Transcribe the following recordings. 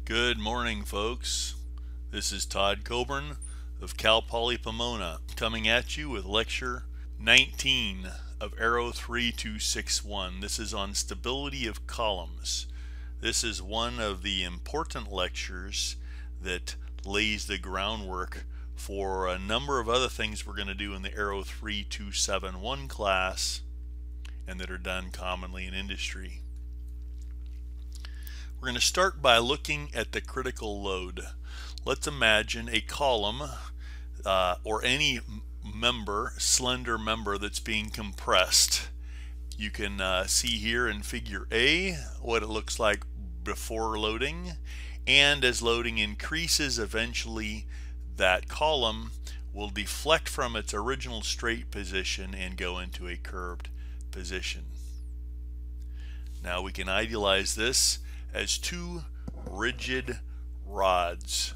Good morning, folks. This is Todd Coburn of Cal Poly Pomona coming at you with lecture 19 of Aero 3261. This is on stability of columns. This is one of the important lectures that lays the groundwork for a number of other things we're going to do in the Aero 3271 class and that are done commonly in industry. We're going to start by looking at the critical load. Let's imagine a column or any member, slender member that's being compressed. You can see here in figure A what it looks like before loading, and as loading increases, eventually that column will deflect from its original straight position and go into a curved position. Now we can idealize this as two rigid rods.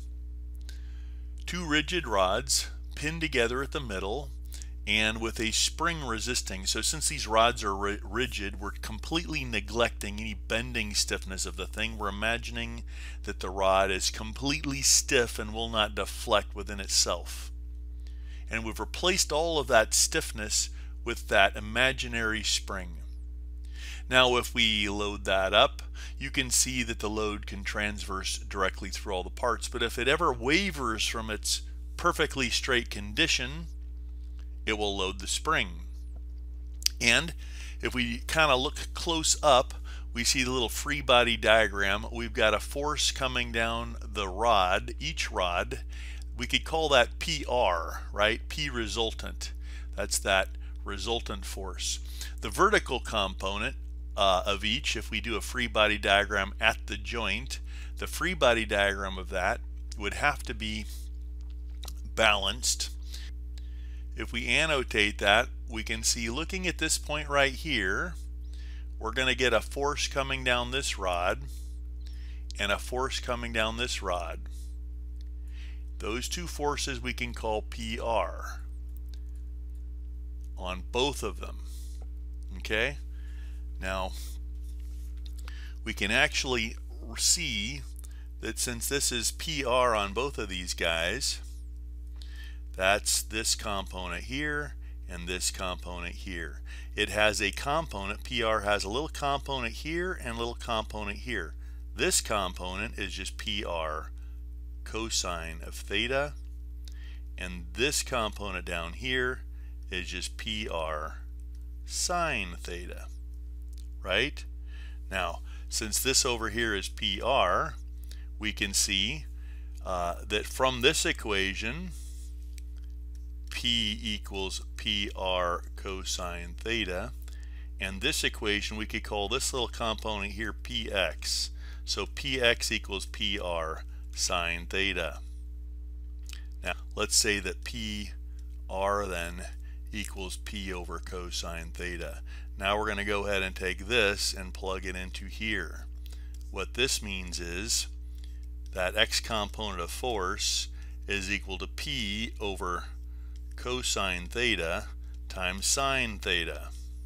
Two rigid rods pinned together at the middle and with a spring resisting. So since these rods are rigid, we're completely neglecting any bending stiffness of the thing. We're imagining that the rod is completely stiff and will not deflect within itself. And we've replaced all of that stiffness with that imaginary spring. Now if we load that up, you can see that the load can transverse directly through all the parts, but if it ever wavers from its perfectly straight condition, it will load the spring. And if we kind of look close up, we see the little free body diagram. We've got a force coming down the rod, each rod. We could call that PR, right? P resultant. That's that resultant force. The vertical component of each, if we do a free body diagram at the joint, the free body diagram of that would have to be balanced. If we annotate that, we can see, looking at this point right here, we're going to get a force coming down this rod and a force coming down this rod. Those two forces we can call PR on both of them. Okay? Now, we can actually see that since this is PR on both of these guys, that's this component here and this component here. It has a component, PR has a little component here and a little component here. This component is just PR cosine of theta, and this component down here is just PR sine theta. Right? Now, since this over here is PR, we can see that from this equation, P equals PR cosine theta, and this equation we could call this little component here PX. So PX equals PR sine theta. Now, let's say that PR then equals P over cosine theta. Now we're going to go ahead and take this and plug it into here. What this means is that X component of force is equal to P over cosine theta times sine theta.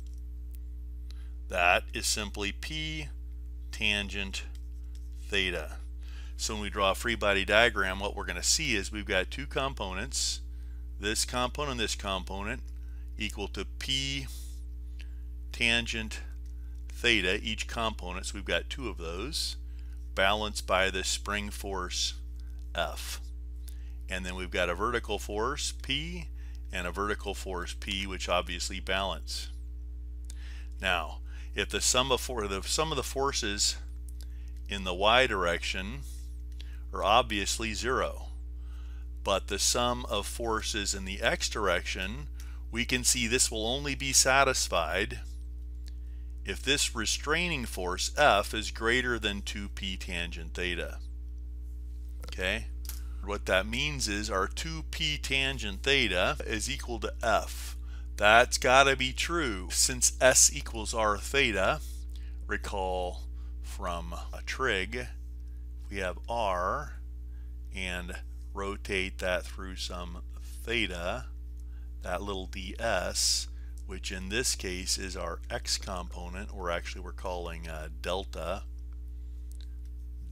That is simply P tangent theta. So when we draw a free body diagram, what we're going to see is we've got two components, this component and this component, equal to P tangent theta, each component, so we've got two of those, balanced by the spring force F. And then we've got a vertical force P and a vertical force P, which obviously balance. Now, if the sum of the forces in the y direction are obviously zero, but the sum of forces in the x direction, we can see this will only be satisfied if this restraining force F is greater than 2p tangent theta. Okay? What that means is our 2p tangent theta is equal to F. That's got to be true. Since S equals R theta, recall from a trig, we have R and rotate that through some theta, that little ds, which in this case is our x component, or actually we're calling delta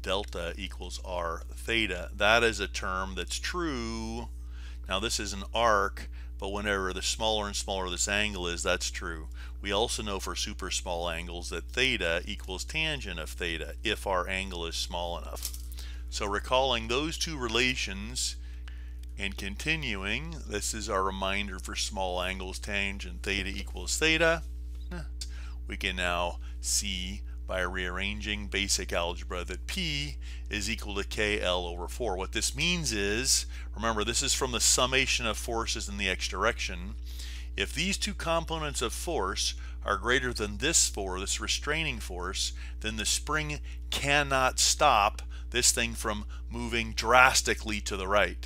delta equals r theta. That is a term that's true. Now this is an arc, but whenever the smaller and smaller this angle is, that's true. We also know for super small angles that theta equals tangent of theta if our angle is small enough. So recalling those two relations and continuing, this is our reminder for small angles, tangent theta equals theta. We can now see by rearranging basic algebra that P is equal to KL over 4. What this means is, remember this is from the summation of forces in the x direction. If these two components of force are greater than this restraining force, then the spring cannot stop this thing from moving drastically to the right.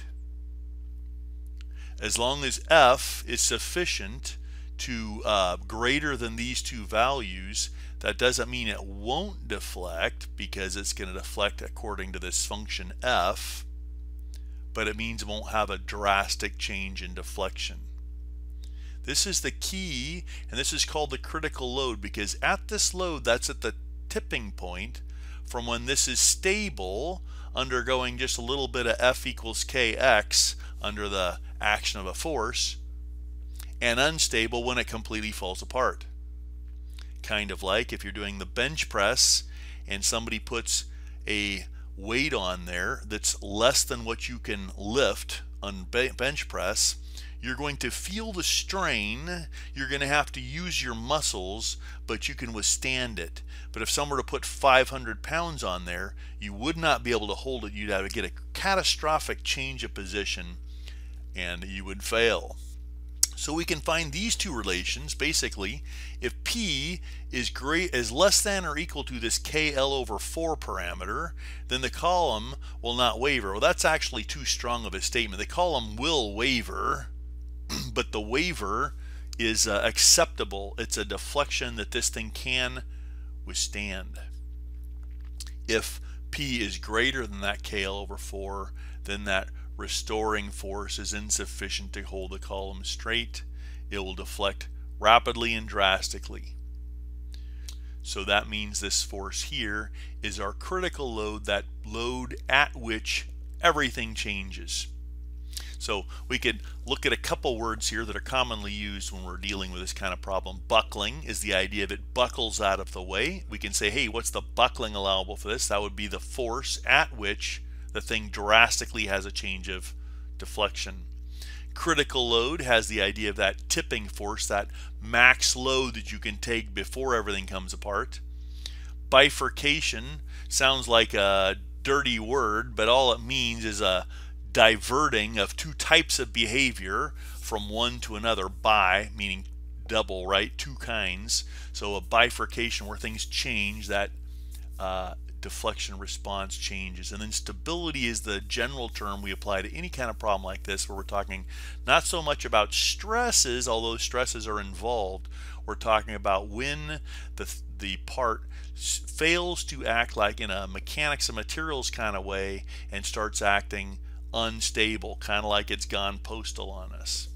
As long as F is sufficient to greater than these two values, that doesn't mean it won't deflect, because it's going to deflect according to this function F, but it means it won't have a drastic change in deflection. This is the key, and this is called the critical load, because at this load, that's at the tipping point from when this is stable, undergoing just a little bit of F equals kx under the action of a force, and unstable when it completely falls apart. Kind of like if you're doing the bench press and somebody puts a weight on there that's less than what you can lift on bench press, you're going to feel the strain, you're going to have to use your muscles, but you can withstand it. But if someone were to put 500 pounds on there, you would not be able to hold it. You'd have to get a catastrophic change of position and you would fail. So we can find these two relations. Basically, if P is less than or equal to this KL over 4 parameter, then the column will not waver. Well, that's actually too strong of a statement. The column will waver, but the waver is acceptable. It's a deflection that this thing can withstand. If P is greater than that KL over 4, then that restoring force is insufficient to hold the column straight. It will deflect rapidly and drastically. So that means this force here is our critical load, that load at which everything changes. So we could look at a couple words here that are commonly used when we're dealing with this kind of problem. Buckling is the idea of it buckles out of the way. We can say, hey, what's the buckling allowable for this? That would be the force at which the thing drastically has a change of deflection. Critical load has the idea of that tipping force, that max load that you can take before everything comes apart. Bifurcation sounds like a dirty word, but all it means is a diverting of two types of behavior from one to another. Bi meaning double, right? Two kinds. So a bifurcation where things change, that deflection response changes. And then stability is the general term we apply to any kind of problem like this, where we're talking not so much about stresses, although stresses are involved. We're talking about when the part fails to act like in a mechanics of materials kind of way and starts acting unstable, kind of like it's gone postal on us.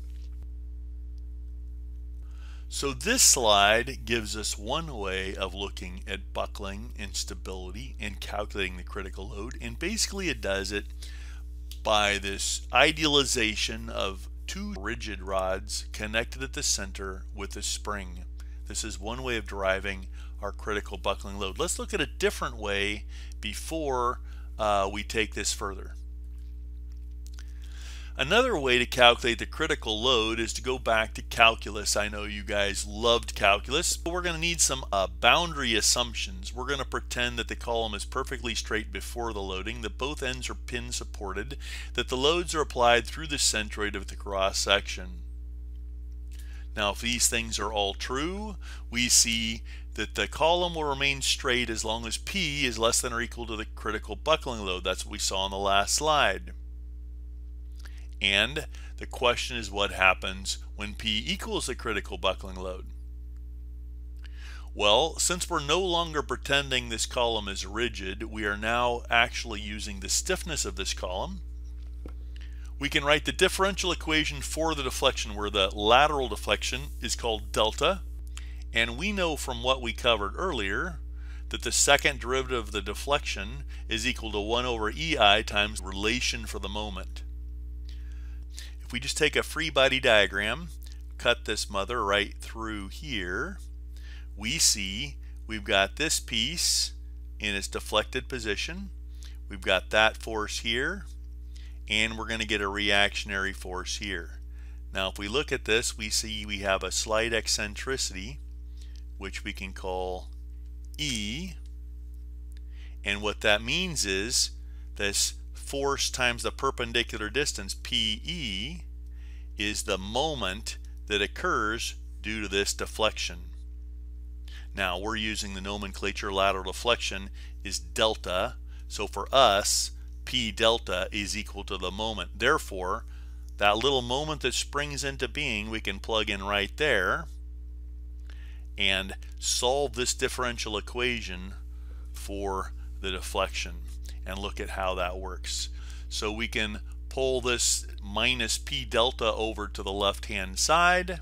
So this slide gives us one way of looking at buckling and stability and calculating the critical load, and basically it does it by this idealization of two rigid rods connected at the center with a spring. This is one way of deriving our critical buckling load. Let's look at a different way before we take this further. Another way to calculate the critical load is to go back to calculus. I know you guys loved calculus, but we're going to need some boundary assumptions. We're going to pretend that the column is perfectly straight before the loading, that both ends are pin supported, that the loads are applied through the centroid of the cross section. Now, if these things are all true, we see that the column will remain straight as long as P is less than or equal to the critical buckling load. That's what we saw on the last slide. And the question is, what happens when P equals the critical buckling load? Well, since we're no longer pretending this column is rigid, we are now actually using the stiffness of this column. We can write the differential equation for the deflection, where the lateral deflection is called delta. And we know from what we covered earlier that the second derivative of the deflection is equal to 1 over EI times relation for the moment. If we just take a free body diagram, cut this mother right through here, we see we've got this piece in its deflected position, we've got that force here, and we're going to get a reactionary force here. Now if we look at this, we see we have a slight eccentricity, which we can call E, and what that means is this force times the perpendicular distance, PE, is the moment that occurs due to this deflection. Now we're using the nomenclature lateral deflection is delta, so for us P delta is equal to the moment. Therefore, that little moment that springs into being we can plug in right there and solve this differential equation for the deflection and look at how that works. So we can pull this minus P delta over to the left hand side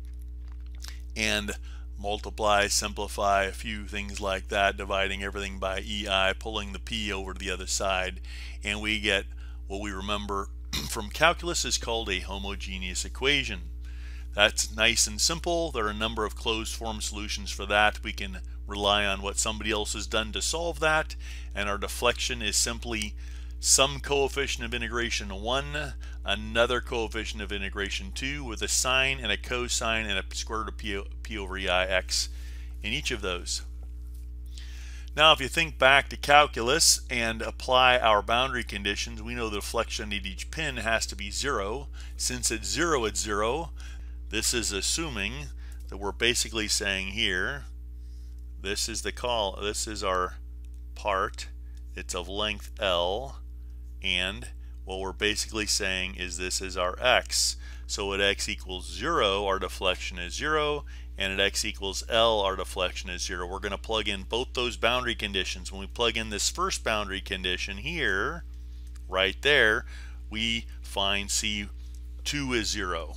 and multiply, simplify, a few things like that, dividing everything by EI, pulling the P over to the other side, and we get what we remember from calculus is called a homogeneous equation. That's nice and simple. There are a number of closed form solutions for that. We can rely on what somebody else has done to solve that, and our deflection is simply some coefficient of integration 1, another coefficient of integration 2 with a sine and a cosine and a square root of P over EI x in each of those. Now if you think back to calculus and apply our boundary conditions, we know the deflection at each pin has to be 0. Since it's 0 at 0, this is assuming that we're basically saying here, this is our part, it's of length L, and what we're basically saying is this is our x. So at x equals 0, our deflection is 0, and at x equals L, our deflection is 0. We're going to plug in both those boundary conditions. When we plug in this first boundary condition here, right there, we find C2 is 0.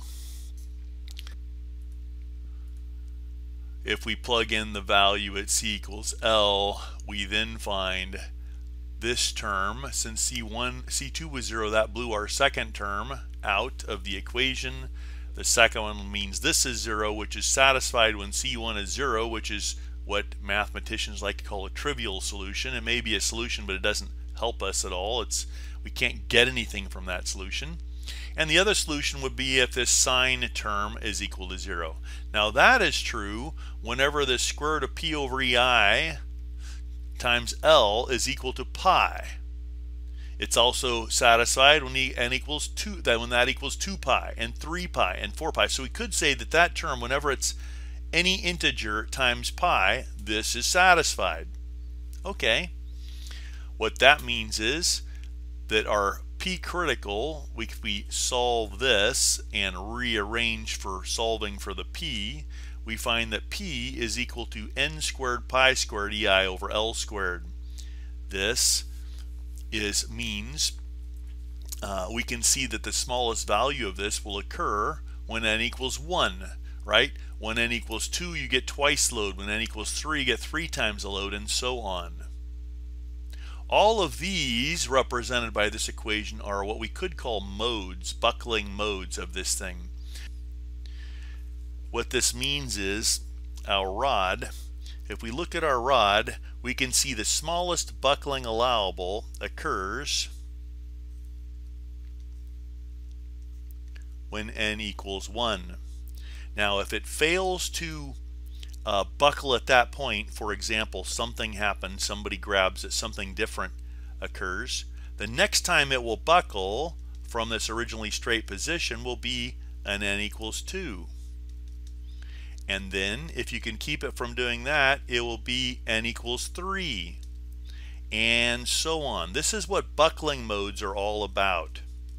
If we plug in the value at C equals L, we then find this term, since C2 was 0, that blew our second term out of the equation. The second one means this is 0, which is satisfied when C1 is 0, which is what mathematicians like to call a trivial solution. It may be a solution, but it doesn't help us at all. We can't get anything from that solution. And the other solution would be if this sine term is equal to 0. Now that is true whenever the square root of P over EI times L is equal to pi. It's also satisfied when n equals 2, when that equals 2 pi and 3 pi and 4 pi. So we could say that that term, whenever it's any integer times pi, this is satisfied. Okay. What that means is that our P critical, we solve this and rearrange for solving for the P, we find that P is equal to n squared pi squared EI over L squared. This means we can see that the smallest value of this will occur when n equals 1, right? When n equals 2, you get twice the load. When n equals 3, you get 3 times the load, and so on. All of these represented by this equation are what we could call modes, buckling modes of this thing. What this means is our rod, if we look at our rod, we can see the smallest buckling allowable occurs when n equals 1. Now if it fails to buckle at that point, for example, something happens, somebody grabs it, something different occurs, the next time it will buckle from this originally straight position will be an n equals 2. And then if you can keep it from doing that, it will be n equals 3, and so on. This is what buckling modes are all about.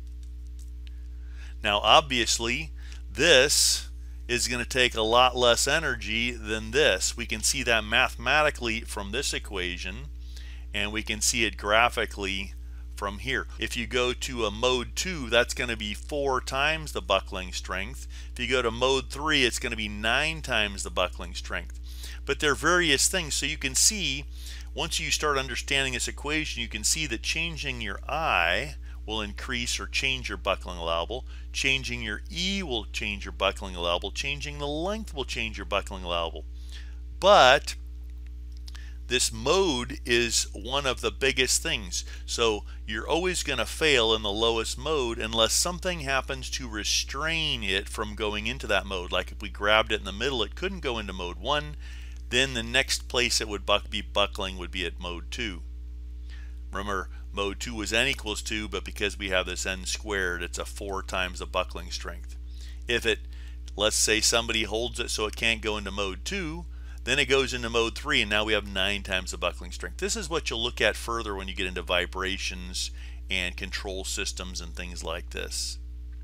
Now obviously this is going to take a lot less energy than this. We can see that mathematically from this equation, and we can see it graphically from here. If you go to a mode 2, that's going to be 4 times the buckling strength. If you go to mode 3, it's going to be 9 times the buckling strength. but they're various things. So you can see, once you start understanding this equation, you can see that changing your I will increase or change your buckling allowable. Changing your E will change your buckling allowable. Changing the length will change your buckling allowable. But this mode is one of the biggest things. So you're always going to fail in the lowest mode unless something happens to restrain it from going into that mode. Like if we grabbed it in the middle, it couldn't go into mode 1. Then the next place it would be buckling would be at mode 2. Remember, mode 2 was n equals 2, but because we have this n squared, it's a 4 times the buckling strength. If it, let's say somebody holds it so it can't go into mode 2, then it goes into mode 3, and now we have 9 times the buckling strength. This is what you'll look at further when you get into vibrations and control systems and things like this.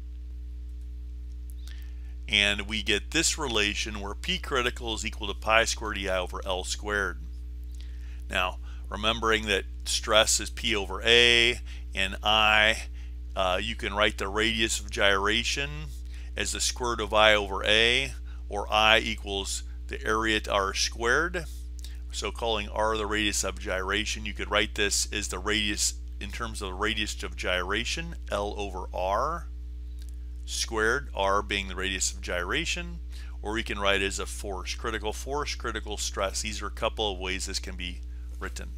And we get this relation where P critical is equal to pi squared EI over L squared. Now, remembering that stress is P over A, and I, you can write the radius of gyration as the square root of I over A, or I equals the area to R squared. So calling R the radius of gyration, you could write this as the radius in terms of the radius of gyration, L over R squared, R being the radius of gyration, or we can write it as a force, critical stress. These are a couple of ways this can be written.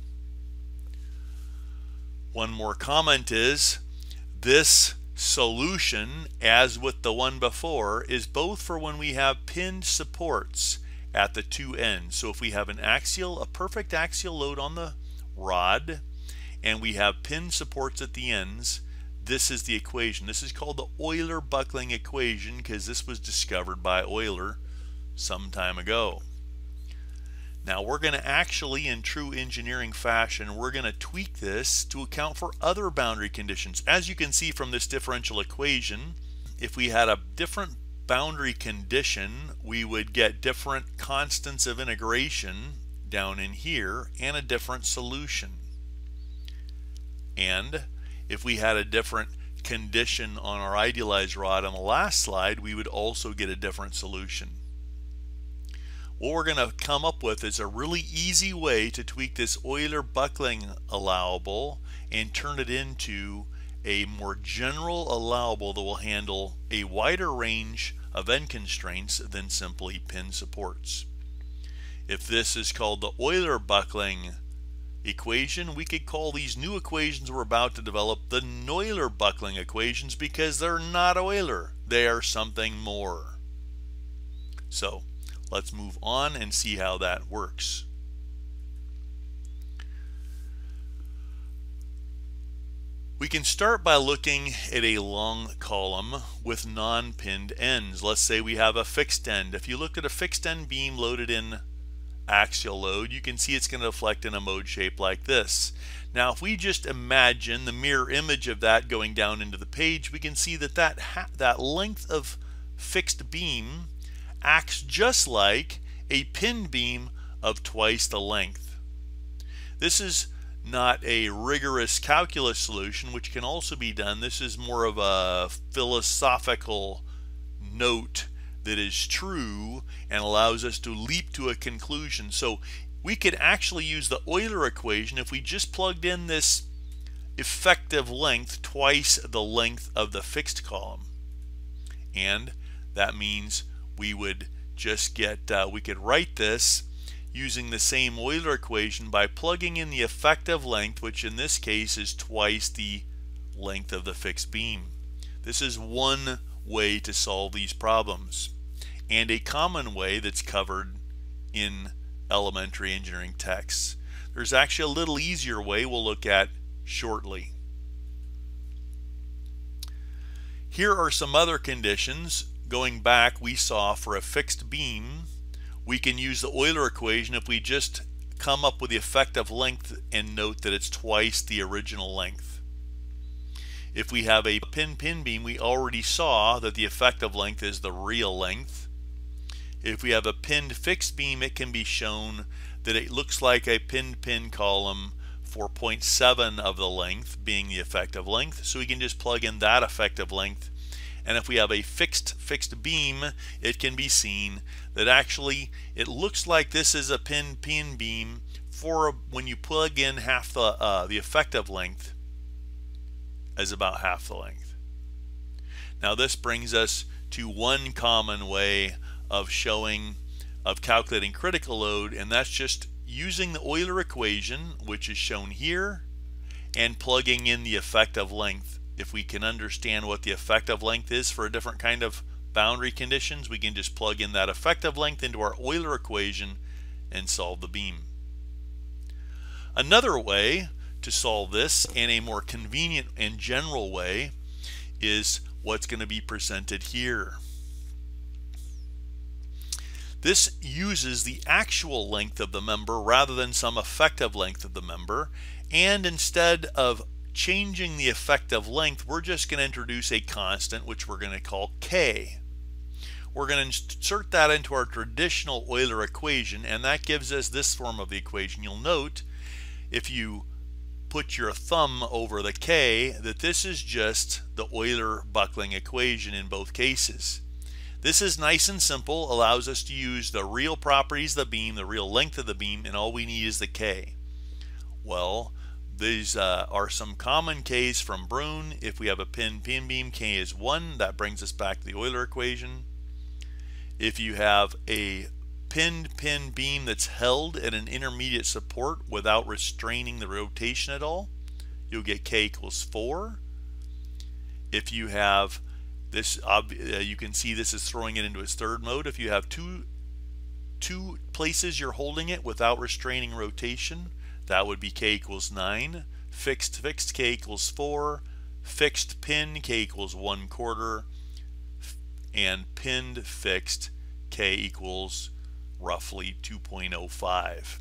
One more comment is this solution, as with the one before, is both for when we have pinned supports at the two ends. So if we have a perfect axial load on the rod, and we have pinned supports at the ends, this is the equation. This is called the Euler buckling equation because this was discovered by Euler some time ago. Now we're going to actually, in true engineering fashion, we're going to tweak this to account for other boundary conditions. As you can see from this differential equation, if we had a different boundary condition, we would get different constants of integration down in here and a different solution. And if we had a different condition on our idealized rod on the last slide, we would also get a different solution. What we're going to come up with is a really easy way to tweak this Euler buckling allowable and turn it into a more general allowable that will handle a wider range of end constraints than simply pin supports. If this is called the Euler buckling equation, we could call these new equations we're about to develop the Euler buckling equations because they're not Euler, they are something more. So let's move on and see how that works. We can start by looking at a long column with non-pinned ends. Let's say we have a fixed end. If you look at a fixed end beam loaded in axial load, you can see it's going to deflect in a mode shape like this. Now if we just imagine the mirror image of that going down into the page, we can see that that length of fixed beam acts just like a pinned beam of twice the length. This is not a rigorous calculus solution, which can also be done. This is more of a philosophical note that is true and allows us to leap to a conclusion. So we could actually use the Euler equation if we just plugged in this effective length twice the length of the fixed column, and that means we would just get we could write this using the same Euler equation by plugging in the effective length, which in this case is twice the length of the fixed beam. This is one way to solve these problems, and a common way that's covered in elementary engineering texts. There's actually a little easier way we'll look at shortly. Here are some other conditions. Going back, we saw for a fixed beam, we can use the Euler equation if we just come up with the effective length and note that it's twice the original length. If we have a pin beam, we already saw that the effective length is the real length. If we have a pinned fixed beam, it can be shown that it looks like a pinned column for 0.7 of the length being the effective length. So we can just plug in that effective length And if we have a fixed beam, it can be seen that actually it looks like this is a pin beam for when you plug in half the effective length as about half the length. Now this brings us to one common way of calculating critical load, and that's just using the Euler equation, which is shown here, and plugging in the effective length. If we can understand what the effective length is for a different kind of boundary conditions, we can just plug in that effective length into our Euler equation and solve the beam. Another way to solve this in a more convenient and general way is what's going to be presented here. This uses the actual length of the member rather than some effective length of the member, and instead of changing the effective length, we're just going to introduce a constant which we're going to call K. We're going to insert that into our traditional Euler equation, and that gives us this form of the equation. You'll note if you put your thumb over the K that this is just the Euler buckling equation in both cases. This is nice and simple, allows us to use the real properties of the beam, the real length of the beam, and all we need is the K. Well, these are some common K's from Brune. If we have a pin beam, K is 1. That brings us back to the Euler equation. If you have a pin beam that's held at an intermediate support without restraining the rotation at all, you'll get K equals 4. If you have this, you can see this is throwing it into its third mode. If you have two places you're holding it without restraining rotation, that would be K equals 9. Fixed K equals 4. Fixed pin K equals 1/4. And pinned fixed K equals roughly 2.05.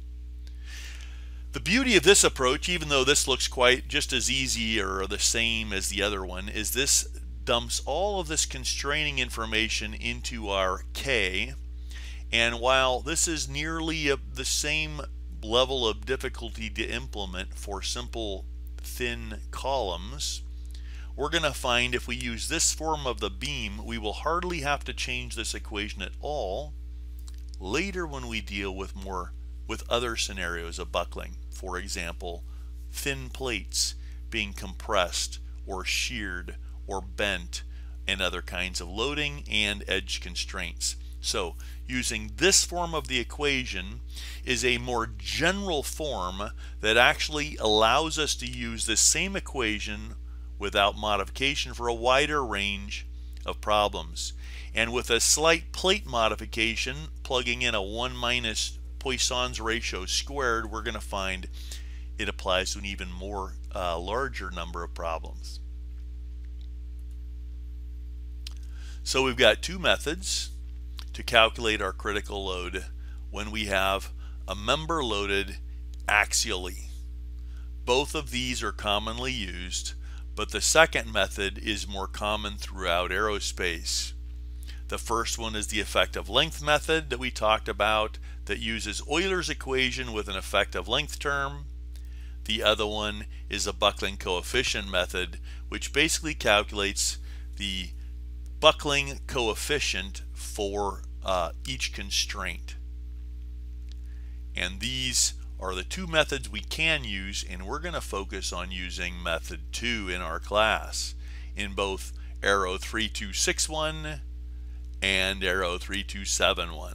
The beauty of this approach, even though this looks quite just as easy or the same as the other one, is this dumps all of this constraining information into our K, and while this is nearly the same level of difficulty to implement for simple thin columns, we're going to find if we use this form of the beam, we will hardly have to change this equation at all later when we deal with other scenarios of buckling. For example, thin plates being compressed or sheared or bent, and other kinds of loading and edge constraints. So using this form of the equation is a more general form that actually allows us to use the same equation without modification for a wider range of problems. And with a slight plate modification, plugging in a 1 minus Poisson's ratio squared, we're going to find it applies to an even more larger number of problems. So we've got two methods to calculate our critical load when we have a member loaded axially. Both of these are commonly used, but the second method is more common throughout aerospace. The first one is the effective length method that we talked about that uses Euler's equation with an effective length term. The other one is a buckling coefficient method, which basically calculates the buckling coefficient for each constraint. And these are the two methods we can use, and we're going to focus on using method 2 in our class in both Aero 3261 and Aero 3271.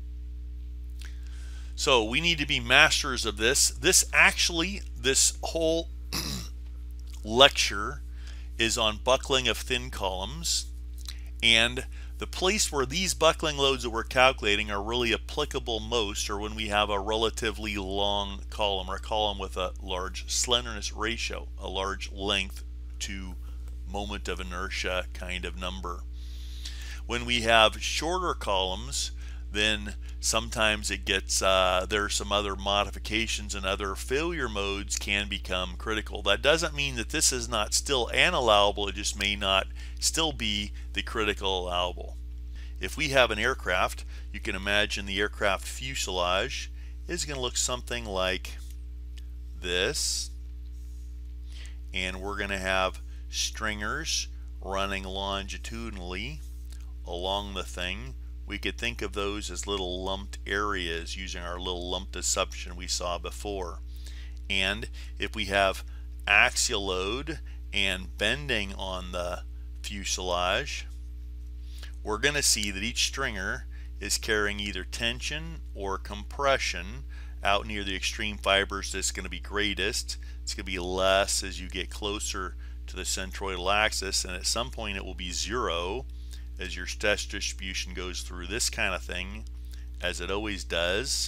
So we need to be masters of this. This whole lecture is on buckling of thin columns, and the place where these buckling loads that we're calculating are really applicable most are when we have a relatively long column, or a column with a large slenderness ratio, a large length to moment of inertia kind of number. When we have shorter columns, then sometimes it gets, there are some other modifications and other failure modes can become critical. That doesn't mean that this is not still an allowable, it just may not still be the critical allowable. If we have an aircraft, you can imagine the aircraft fuselage is going to look something like this, and we're going to have stringers running longitudinally along the thing, we could think of those as little lumped areas using our little lumped assumption we saw before. And if we have axial load and bending on the fuselage, we're going to see that each stringer is carrying either tension or compression out near the extreme fibers. That's going to be greatest. It's going to be less as you get closer to the centroidal axis, and at some point it will be zero as your stress distribution goes through this kind of thing, as it always does,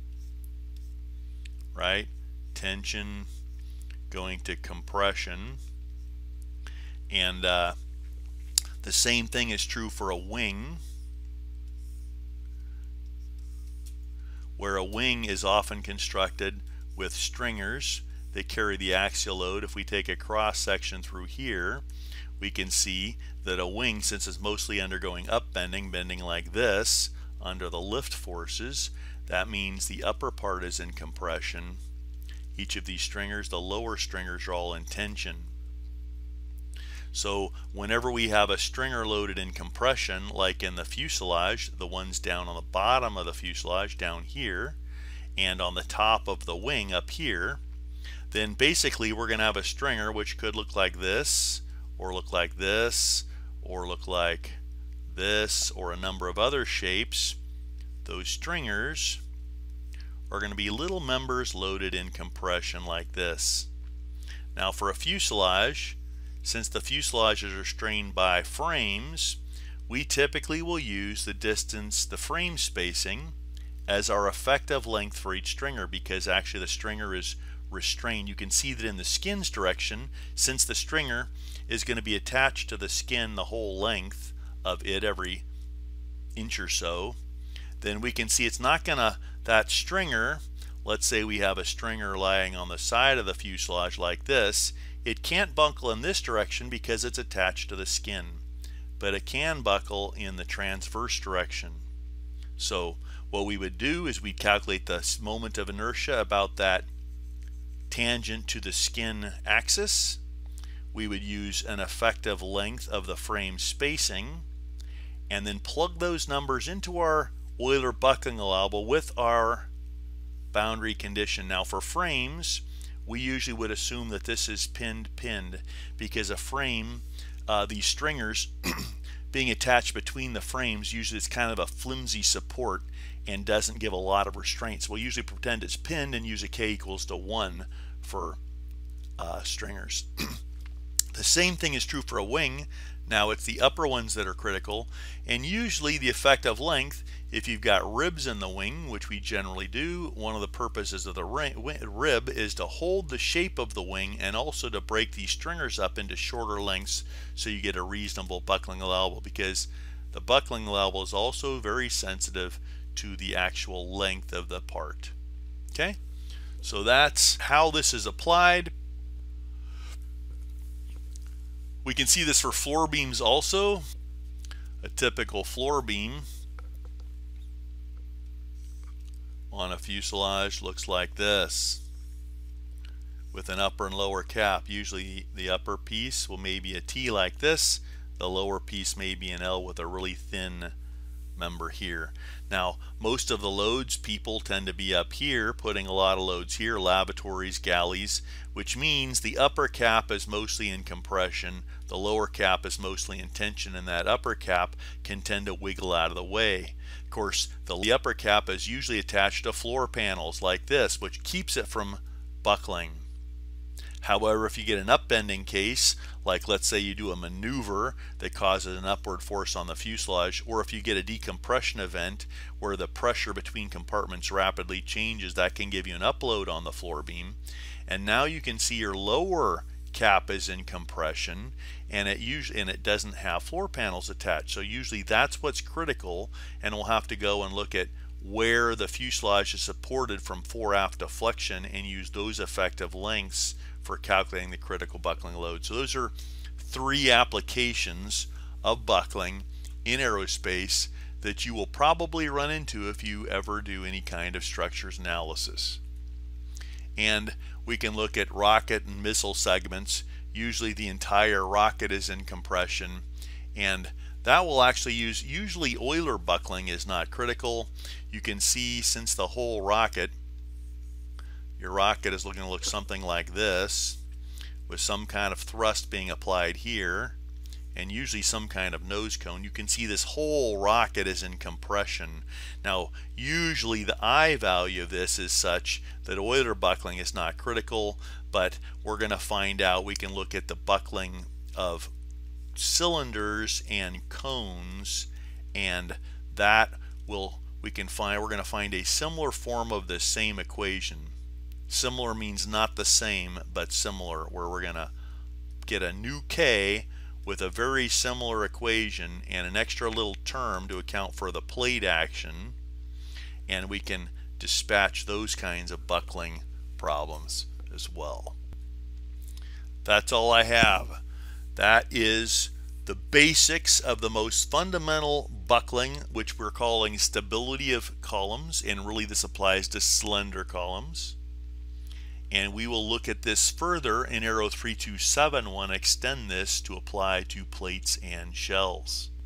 right? Tension going to compression. And the same thing is true for a wing, where a wing is often constructed with stringers that carry the axial load. If we take a cross section through here, we can see that a wing, since it's mostly undergoing upbending, bending like this under the lift forces, that means the upper part is in compression. Each of these stringers, the lower stringers, are all in tension. So whenever we have a stringer loaded in compression, like in the fuselage, the ones down on the bottom of the fuselage down here, and on the top of the wing up here, then basically we're going to have a stringer which could look like this, or look like this, or look like this, or a number of other shapes. Those stringers are going to be little members loaded in compression like this. Now for a fuselage, since the fuselages are strained by frames, we typically will use the distance, the frame spacing, as our effective length for each stringer, because actually the stringer is restrained. You can see that in the skin's direction, since the stringer is going to be attached to the skin the whole length of it, every inch or so, then we can see it's not going to, that stringer, let's say we have a stringer lying on the side of the fuselage like this, it can't buckle in this direction because it's attached to the skin, but it can buckle in the transverse direction. So what we would do is we'd calculate the moment of inertia about that tangent to the skin axis. We would use an effective length of the frame spacing, and then plug those numbers into our Euler buckling allowable with our boundary condition. Now for frames, we usually would assume that this is pinned, because a frame, these stringers being attached between the frames, usually it's kind of a flimsy support and doesn't give a lot of restraints. We'll usually pretend it's pinned and use a K equals to 1 for stringers. The same thing is true for a wing. Now it's the upper ones that are critical, and usually the effective length, if you've got ribs in the wing, which we generally do, one of the purposes of the rib is to hold the shape of the wing and also to break these stringers up into shorter lengths so you get a reasonable buckling allowable, because the buckling allowable is also very sensitive to the actual length of the part. Okay, so that's how this is applied. We can see this for floor beams also. A typical floor beam on a fuselage looks like this, with an upper and lower cap. Usually the upper piece will maybe a T like this, the lower piece may be an L with a really thin member here. Now most of the loads people tend to be up here, putting a lot of loads here, lavatories, galleys, which means the upper cap is mostly in compression, the lower cap is mostly in tension, and that upper cap can tend to wiggle out of the way. Of course, the upper cap is usually attached to floor panels like this, which keeps it from buckling. However, if you get an upbending case, like let's say you do a maneuver that causes an upward force on the fuselage, or if you get a decompression event where the pressure between compartments rapidly changes, that can give you an upload on the floor beam. And now you can see your lower cap is in compression, and it doesn't have floor panels attached. So usually that's what's critical, and we'll have to go and look at where the fuselage is supported from fore-aft deflection and use those effective lengths for calculating the critical buckling load. So those are 3 applications of buckling in aerospace that you will probably run into if you ever do any kind of structures analysis. And we can look at rocket and missile segments usually the entire rocket is in compression, and that will actually use, usually Euler buckling is not critical. You can see since the whole rocket, your rocket is going to look something like this, with some kind of thrust being applied here, and usually some kind of nose cone. You can see this whole rocket is in compression. Now, usually the I value of this is such that Euler buckling is not critical, but we're going to find out. We can look at the buckling of cylinders and cones, and that will, we're going to find a similar form of the same equation. Similar means not the same, but similar, where we're going to get a new K with a very similar equation and an extra little term to account for the plate action, and we can dispatch those kinds of buckling problems as well. That's all I have. That is the basics of the most fundamental buckling, which we're calling stability of columns, and really this applies to slender columns. And we will look at this further in Aero 327 1, extend this to apply to plates and shells.